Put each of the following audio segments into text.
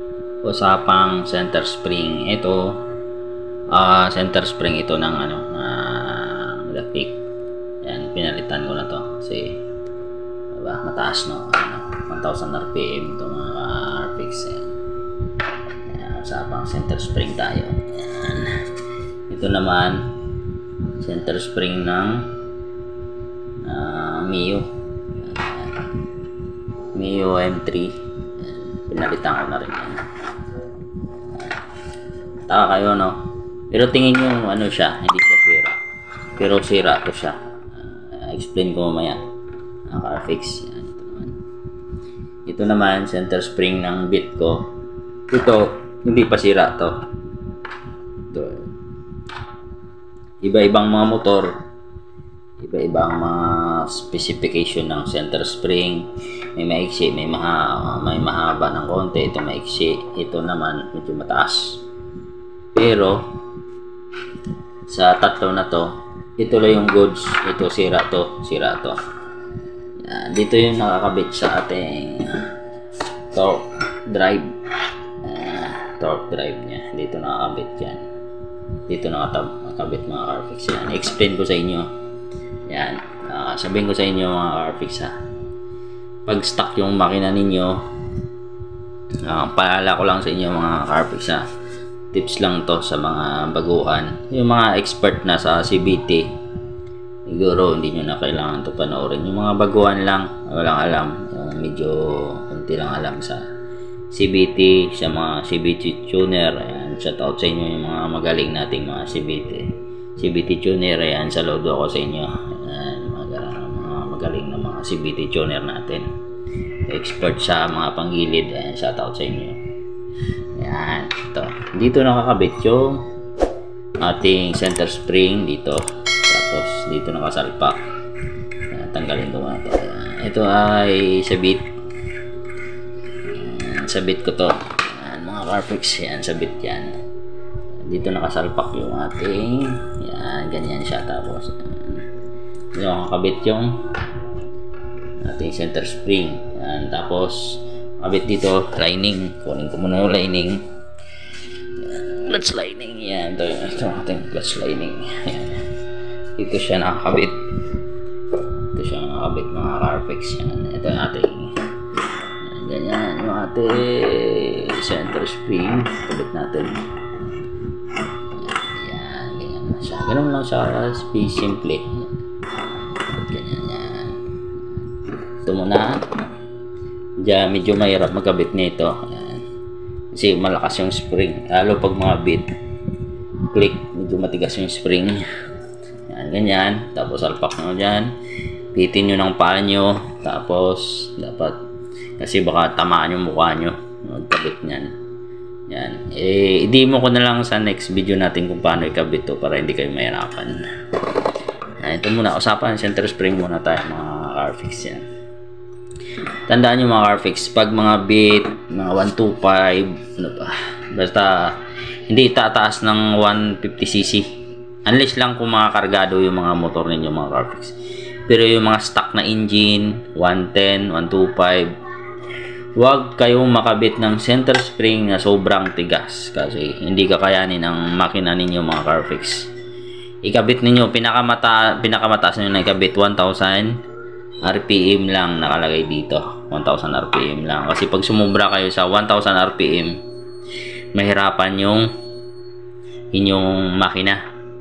Usapang center spring. Ito, center spring ito ng electric. Yan, pinalitan ko na to kasi diba, mataas no, 1000 rpm ito mga RPX. Yan, usapang center spring tayo. Yan. Ito naman center spring ng Mio M3. Yan, pinalitan ko na rin yan. Taka kayo no, pero tingin nyo ano siya, hindi siya sira, pero sira to siya. Explain ko mamaya. Naka-fix yan. Ito naman center spring ng bit ko. Ito hindi pa sira to. Ito iba-ibang mga motor, iba-ibang mga specification ng center spring. May maiksi, may mahaba ng konti. Ito maiksi, ito naman medyo mataas. Pero sa tatlo na to, ito lang yung goods. Ito sira to. Yan, dito yung nakakabit sa ating torque drive. Torque drive nya. Dito nakakabit yan. Dito nakakabit mga Carfix yan. Explain ko sa inyo. Yan. Sabihin ko sa inyo mga Carfix ha. Pag stuck yung makina ninyo, paalala ko lang sa inyo mga Carfix ha. Tips lang to sa mga baguhan. Yung mga expert na sa CVT, siguro hindi nyo na kailangan to panoorin. Yung mga baguhan lang, walang alam, medyo kunti lang alam sa CVT, sa mga CVT tuner. Ayan, shout out sa inyo yung mga magaling nating mga CVT tuner. Ayan, saludo ako sa inyo. Ayan, mga magaling na mga CVT tuner natin, expert sa mga panggilid. Ayan, shout out sa inyo. Yan, ito. Dito nakakabit yung ating center spring dito. Tapos dito nakasalpak. Yan, tanggalin ko muna ito. Ito ay sabit. Yan, sabit ko to. Yan, mga Carfix. Yan, sabit yan. Dito nakasalpak yung ating. Yan, ganyan siya. Tapos dito nakakabit yung ating center spring. Yan, tapos kabit dito, lining. Kunin ko muna yung lining. Clutch lining. Yan. Ito ating clutch lining. Yan. Dito siya nakakabit. Dito siya nakakabit mga Carfix. Yan. Ito yung ating ganyan. Yung ating center spring. Kabit natin. Yan. Ganyan na siya. Ganun lang siya. Space simple. Ganyan yan. Ito muna. Diyan medyo mahirap magkabit nito. Ayan. Kasi malakas yung spring. Lalo pag mga bit click, medyo matigas yung spring. Ayan, ganyan. Tapos alpak nyo dyan. Pitin nyo ng paa nyo. Tapos dapat, kasi baka tamaan yung mukha nyo magkabit nyan. Yan. I-demo ko na lang sa next video natin kung paano ikabit to para hindi kayo mahirapan. Ayan, ito muna. Usapan center spring muna tayo mga Carfix yan. Tandaan nyo mga Carfix, pag mga bit, mga 125, ano pa, basta hindi tataas ng 150cc. Unless lang kung mga kargado yung mga motor ninyo mga Carfix. Pero yung mga stock na engine, 110, 125, huwag kayong makabit ng center spring na sobrang tigas. Kasi hindi kakayanin ng makina ninyo mga Carfix. Ikabit ninyo, pinakamataas nyo na ikabit 1000 RPM lang nakalagay dito. 1000 RPM lang. Kasi pag sumubra kayo sa 1000 RPM, mahirapan yung inyong makina.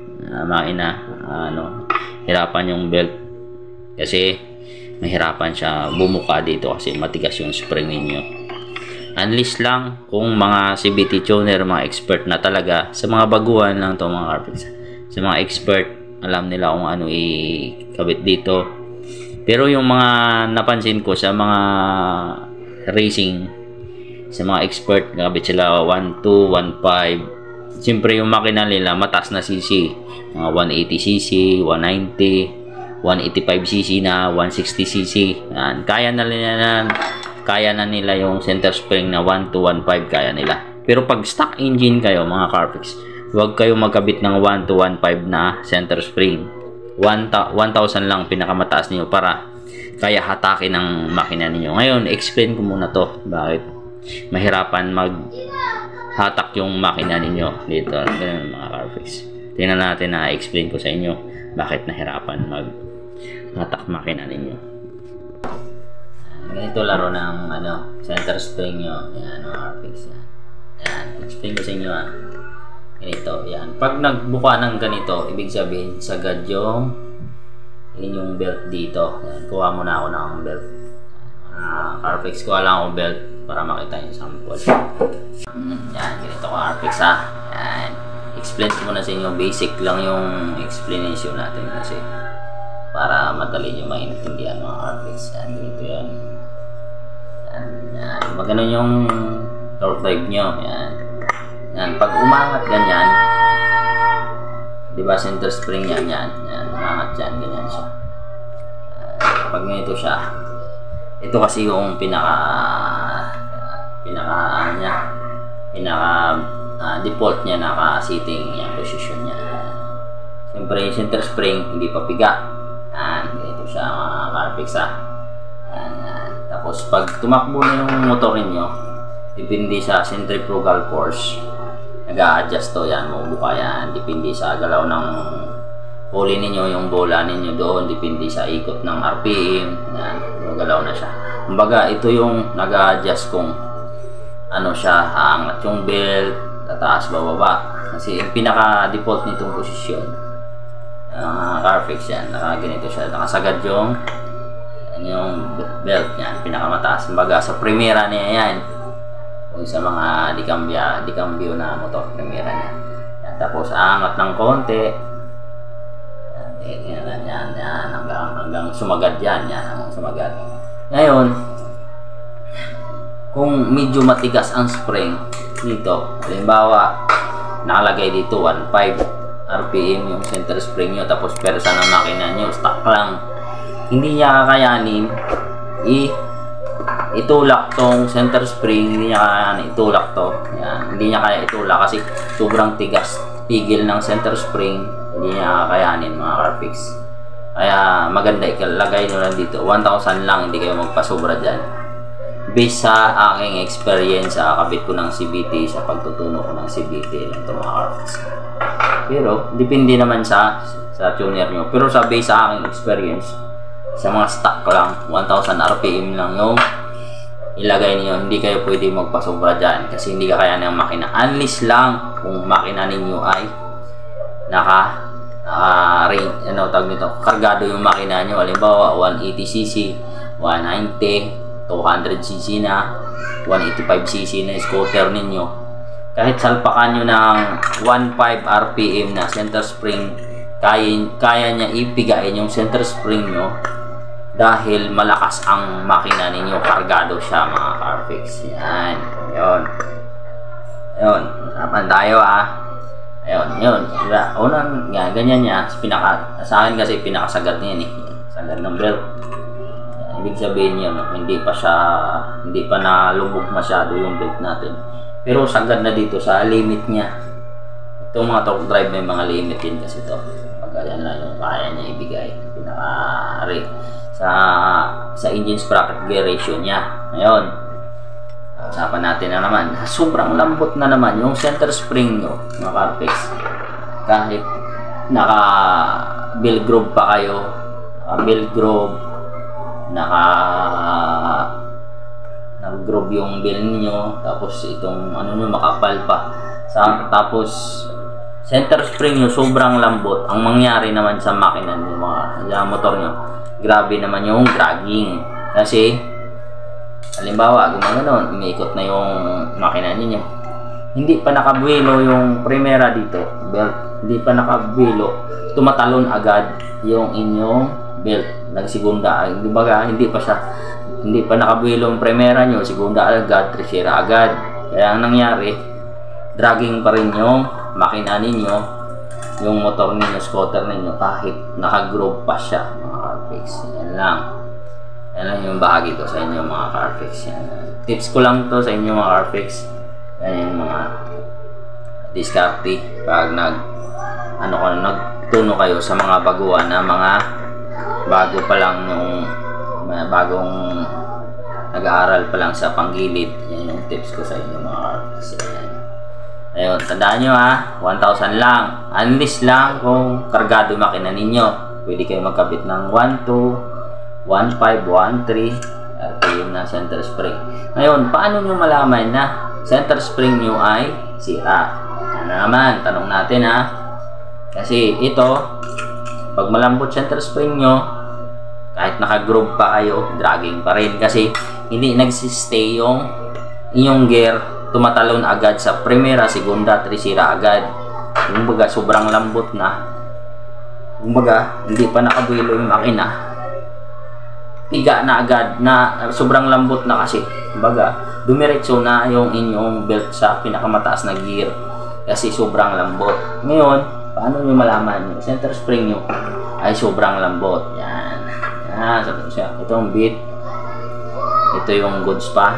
Hirapan yung belt. Kasi mahirapan siya bumuka dito kasi matigas yung spring ninyo. Unless lang kung mga CVT tuner, mga expert na talaga. Sa mga baguhan lang to mga Carfix. Sa mga expert, alam nila kung ano ikabit dito. Pero yung mga napansin ko sa mga racing, sa mga expert, nakabit sila 12, 15. Siyempre yung makina nila mataas na cc. Mga 180cc, 190, 185cc na, 160cc. Yan. Kaya na nila yung center spring na 1 to 1.5 kaya nila. Pero pag stock engine kayo mga Carfix, huwag kayo magkabit ng 1 to 1.5 na center spring. 1,000 lang pinakamataas niyo para kaya hatakin ng makina niyo. Ngayon, explain ko muna to. Bakit mahirapan hatak yung makina ninyo dito. Ganun mga Carfix. Tingnan natin na explain ko sa inyo bakit nahirapan hatak makina ninyo. Ganito laro ng center spring nyo. Yan mga Carfix. Yan. Explain ko sa inyo ganito. Yan. Pag nagbuka ng ganito, ibig sabihin sagad yung inyong belt dito. Yan. Kuha muna ako ng belt. Carfix, kuha lang ako belt para makita yung sample. Yan, ganito ko Carfix Yan. Explain ko muna sa inyo, basic lang yung explanation natin kasi para madali nyo maintindihan mga Carfix. Yan, ganito yan. Yan. Magano yung torque drive nyo. Yan. Yan. Pag umangat ganyan, diba center spring yan. Yan. Umangat yan. Ganyan siya. Pag ganito siya, ito kasi yung pinaka default niya, naka-sitting yung position niya. Siyempre yung center spring hindi pa piga. Ganito siya mga Carfix Tapos pag tumakbo na yung motor niyo, depende sa centrifugal force, nag-a-adjust to yan, mabubuka yan, depende sa galaw ng pulley ninyo, yung bola ninyo doon, depende sa ikot ng RPM. Yan, gagalaw na siya. Kumbaga, ito yung nag-a-adjust kung siya, angat yung belt, tataas, bababa. Kasi yung pinaka-default nitong posisyon, Carfix yan, nakaganito siya, nakasagad yung belt yan, pinakamataas. Kumbaga, sa primera niya yan, kung sa mga dikambyo na motor, primera niya. Yan, tapos, angat ng konti, yan, hanggang sumagad yan, hanggang sumagad. Ngayon, kung medyo matigas ang spring dito, halimbawa, nakalagay dito 1.5 RPM yung center spring nyo, tapos persa ng makina nyo, stock lang, hindi niya kakayanin itulak tong center spring, hindi niya kakayanin itulak to. Yan, hindi niya kaya itulak kasi sobrang tigas, pigil ng center spring, hindi niya kakayanin mga Carfix. Kaya maganda ikalagay nyo lang dito 1,000 lang, hindi kayo magpasobra dyan. Based sa aking experience sa kabit ko ng CVT, sa pagtutuno ko ng CVT lang ito mga Carfix. Pero depende naman sa tuner nyo, pero sa base sa aking experience, sa mga stock lang 1,000 RPM lang yung ilagay niyo, hindi kayo pwede magpasobra dyan kasi hindi kaya ng makina, unless lang kung makina ninyo ay tawag nito, kargado yung makina nyo, halimbawa 180cc, 190, 200cc na, 185cc na scooter ninyo. Kahit salpakan nyo ng 1.5 RPM na center spring, kaya niya ipigain yung center spring nyo dahil malakas ang makina ninyo, kargado siya mga Carfix. Yan, yun, usapan tayo yun, diba? Unang, ganyan niya, sa akin kasi pinakasagad niya sagad ng belt. Ibig sabihin yun, hindi pa nalubog masyado yung belt natin, pero sagad na dito sa limit niya. Itong mga torque drive may mga limit din kasi ito, pagkaya na yung kaya niya ibigay, sa engine sprocket gear ratio niya. Ngayon, usapan natin na naman, sobrang lambot na naman yung center spring nyo mga Carfix. Kahit naka bill groove pa kayo, nag-groove yung bill niyo, tapos itong makapal pa, tapos center spring nyo sobrang lambot. Ang mangyari naman sa makina nyo, sa motor nyo, grabe naman yung dragging. Kasi halimbawa, gumagano, umiikot na yung makina niyo, hindi pa nakabuelo yung primera dito, belt, hindi pa nakabuelo, tumatalon agad yung inyong belt, nagsigunda, dibaga, hindi pa nakabuelo yung primera nyo, sigunda agad, tercera agad. Kaya ang nangyari, dragging pa rin yung makina ninyo, yung motor ninyo, scooter ninyo, kahit nakagroove pa siya mga Carfix. Yan lang yung bahagi ko sa inyo mga Carfix. Tips ko lang to sa inyo mga Carfix. Yan yung mga diskarte pag nagtuno kayo sa mga baguhan na mga bago pa lang, bagong nag-aaral pa lang sa panggilid. Yan yung tips ko sa inyo mga carpets. Ayun, tandaan nyo ha, 1,000 lang. Unless lang kung kargado makina ninyo. Pwede kayo magkabit ng 1,2, 1,5, 1,3 RPM na center spring. Ngayon, paano nyo malaman na center spring nyo ay sira? Ano naman, tanong natin ha. Kasi ito, pag malambot center spring nyo, kahit naka-groove pa kayo, dragging pa rin. Kasi hindi nagsistay yung inyong gear, tumatalon agad sa primera, segunda, trisira agad. Kumbaga, sobrang lambot na. Kumbaga, hindi pa nakabuelo yung makina. Piga na agad, na sobrang lambot na kasi. Kumbaga, dumiretso na yung inyong belt sa pinakamataas na gear. Kasi sobrang lambot. Ngayon, paano nyo malaman yung center spring nyo ay sobrang lambot? Yan. Yan, sabi siya. Ito yung bit. Ito yung goods pa.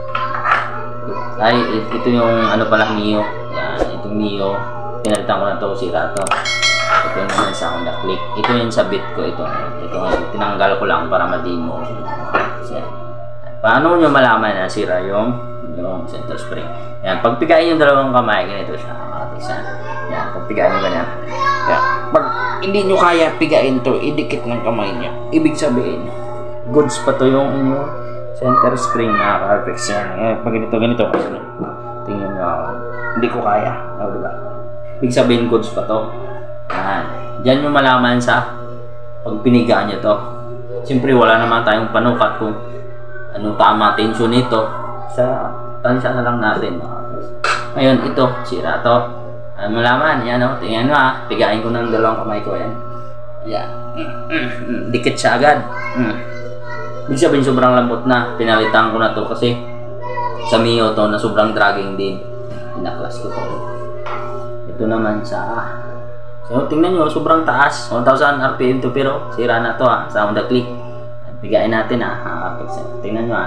Ay, ito yung ano pala, Mio. Yan, itong Mio. Pinalitan ko na to, sira to. Ito yung sa Honda Click. Ito yung sa bit ko. Ito tinanggal ko lang para ma-demo. Yan. Paano nyo malaman na sira yung center spring? Yan, pagpigain yung dalawang kamay, ganito siya. Yan, pagpigain nyo ganyan. Yan. Pag hindi nyo kaya pigain to, idikit ng kamay nyo. Ibig sabihin, goods pa to yung inyong center spring na carpets. Yan. Pag ganito. Tingnan nyo ako. Hindi ko kaya. Diba? Ibig sabihin, goods pa to. Yan. Diyan nyo malaman sa pag pinigaan nyo to. Siyempre, wala naman tayong panukat kung ano tama tensyon nito. Sa tansya na lang natin. Ngayon, ito, sira to. Malaman, yan o. Tingnan nyo ha. Pigain ko ng dalawang kamay ko. Yan. Yan. Dikit siya agad. Ibig sabihin, sobrang lambot na. Pinalitan ko na to kasi sa Mio to na sobrang dragging din. Pinaklas ko to. Ito naman sa... So, tingnan nyo, sobrang taas. 1,000 RPM to, pero sira na to ha. Sa Honda Click. Pigain natin ha. Tingnan nyo ha.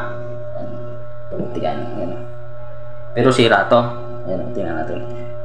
Tigaan. Pero sira to. Ayan, tingnan natin.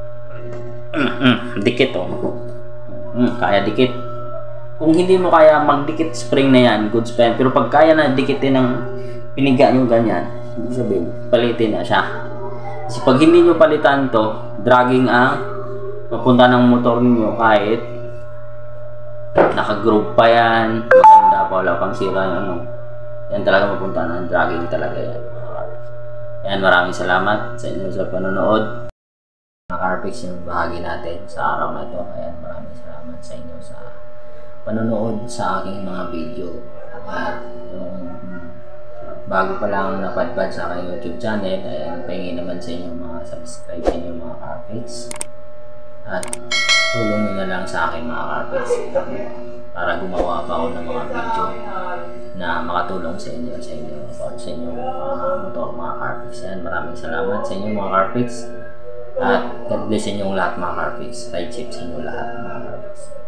Dikit oh. Kaya dikit. Kung hindi mo kaya magdikit spring na yan, goods pa yan. Pero pag kaya na dikitin ng piniga nyo ganyan, hindi sabihin, palitin na siya. Kasi pag hindi nyo palitan to, dragging ang mapunta ng motor niyo kahit naka-groove pa yan, maganda pa, wala pang sira yung ano. Yan talaga mapunta ng dragging talaga yan. Yan, maraming salamat sa inyo sa panonood. Mga carpets yung bahagi natin sa araw na ito. Ayan, maraming salamat sa inyo sa panonood sa aking mga video. At yung bago pa lang napadpad sa aking YouTube channel, ayan, pahingin naman sa inyo mga subscribe sa inyo mga carpets. At tulong nyo na lang sa akin mga carpets para gumawa pa ako ng mga video na makatulong sa inyo about sa inyo mga motor, mga carpets. Yan, maraming salamat sa inyo mga carpets at God bless inyong lahat mga carpets. Ride safe sa inyo lahat mga carpets.